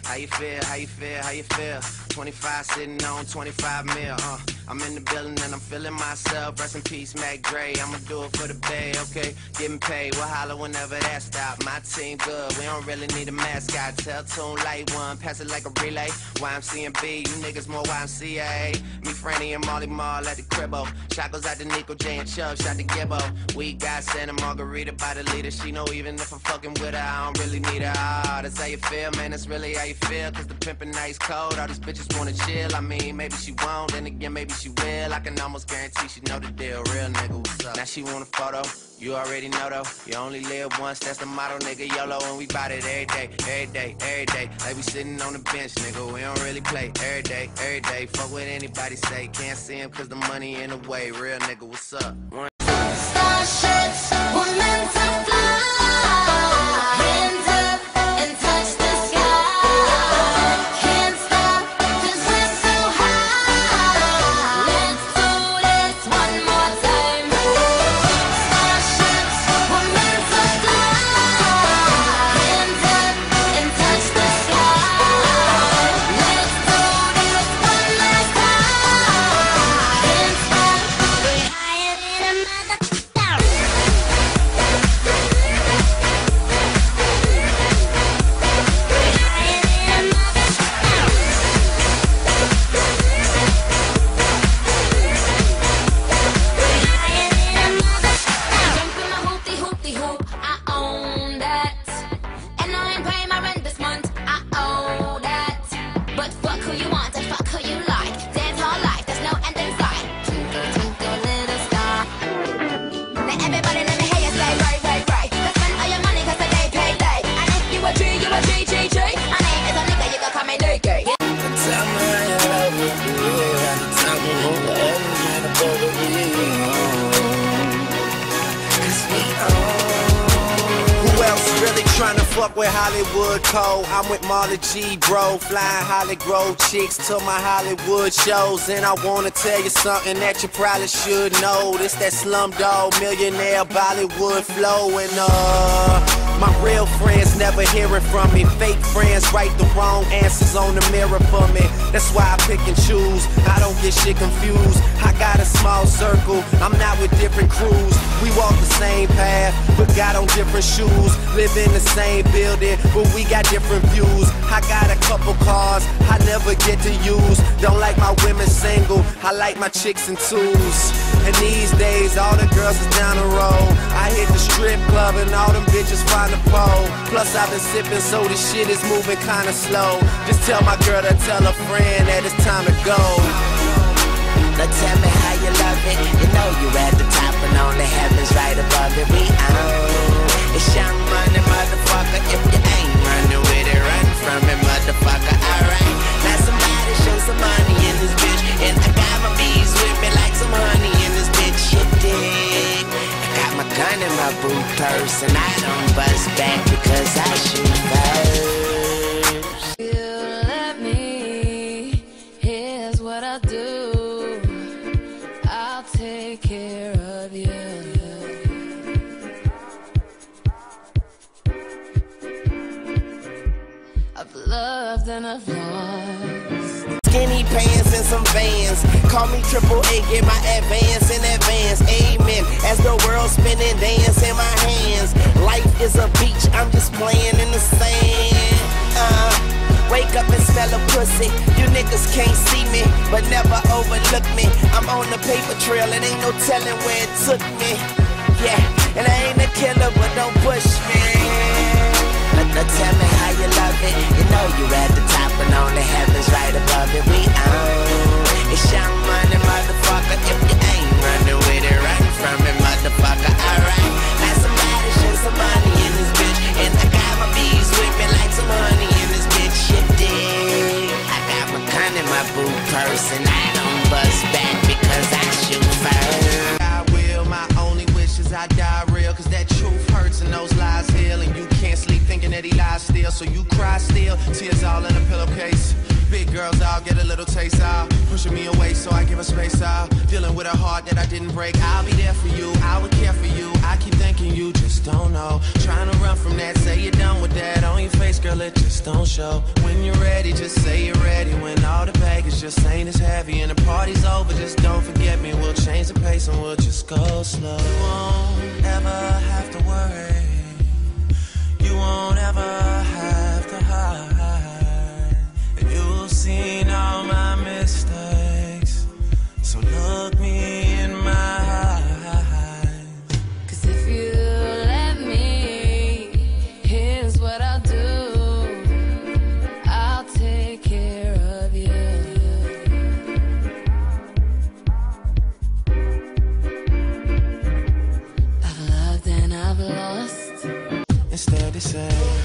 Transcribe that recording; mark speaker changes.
Speaker 1: How you feel, how you feel, how you feel? 25 sitting on 25 mil, I'm in the building and I'm feeling myself. Rest in peace, Mac Dre. I'ma do it for the bay, okay? Getting paid, we'll holler whenever that stop. My team good, we don't really need a mascot. Tell Tune Light One, pass it like a relay. YMC and B, you niggas more YMCA. Me, Franny, and Molly Mall at the cribbo. Shot goes out to Nico, J, and Chubb, shot to Gibbo. We got Santa Margarita by the leader. She know even if I'm fucking with her, I don't really need her. Ah, that's how you feel, man, that's really how you feel. Cause the pimpin' nice cold, all these bitches wanna chill. I mean, maybe she won't, then again, maybe she will. I can almost guarantee she know the deal. Real nigga, what's up? Now she want a photo, you already know though. You only live once, that's the motto, nigga. YOLO, and we bout it every day, every day, every day. Like we sitting on the bench, nigga. We don't really play every day, every day. Fuck what anybody say, can't see him cause the money in the way. Real nigga, what's up?
Speaker 2: Starships, we're meant to fly. Hands up and touch the sky. Can't stop 'cause we're so high. Let's do this one more time. Starships, we're meant to fly. Hands up and touch the sky. Let's do this one last time. Can't stop, we're higher than a mother.
Speaker 1: Tryna fuck with Hollywood Cole. I'm with Marley G, bro. Flying Holly Grove chicks to my Hollywood shows. And I wanna tell you something that you probably should know. This that Slumdog Millionaire Bollywood flow. And my real friends never hearing from me. Fake friends write the wrong answers on the mirror for me. That's why I pick and choose. I don't get shit confused. I got a small circle. I'm not with different crews. We walk the same path, but got on different shoes. Live in the same building, but we got different views. I got a couple cars I never get to use. Don't like my women single, I like my chicks in twos. And these days, all the girls is down the road. I hit the strip club and all them bitches find a pole. Plus I've been sipping, so the shit is moving kinda slow. Just tell my girl to tell a friend that it's time to go.
Speaker 3: Now tell me how you love it. You know you at the top and only heaven's right above it. We own. It's Young Money, motherfucker. If you ain't running with it, run from it, motherfucker. Alright. Now somebody show some money in this bitch. And I got my bees with me like some honey in this bitch. You dig? I got my gun in my boot purse and I don't bust back because I shoot first.
Speaker 2: You let me, here's what I'll do. I'll take care of you. I've loved and I've lost.
Speaker 3: Skinny pants and some Vans. Call me Triple A, get my advance in advance. Amen. As the world spinning, dance in my hands. Life is a beach, I'm just playing in the sand. Wake up and smell a pussy. You niggas can't see me, but never overlook me. I'm on the paper trail, it ain't no telling where it took me. Yeah, and I ain't a killer, but don't push me. Now tell me how you love it. You know you at the top and only heaven's right above it. We own. It's Young Money, motherfucker. If you ain't running with it, run from it, motherfucker. Alright, now somebody show some money in this bitch. And I got my bees with me like some honey in this bitch. You dig? I got my gun in my boot purse and I don't bust back because I shoot first.
Speaker 1: I will, my only wish is I die real. Cause that truth hurts and those lies heal. And you can't sleep thinking that he lies still. So you cry still, tears all in a pillowcase. Big girl girls out, get a little taste out. Pushing me away so I give her space out. Dealing with a heart that I didn't break. I'll be there for you, I would care for you. I keep thinking you just don't know. Trying to run from that, say you're done with that. On your face, girl, it just don't show. When you're ready, just say you're ready. When all the baggage just ain't as heavy and the party's over, just don't forget me. We'll change the pace and we'll just go slow. You won't ever have to worry. You won't ever have to hide. And you've seen all my mistakes, so look me in my eyes.
Speaker 2: 'Cause if you let me, here's what I'll do. I'll take care of you. I've loved and I've lost.
Speaker 1: Instead they say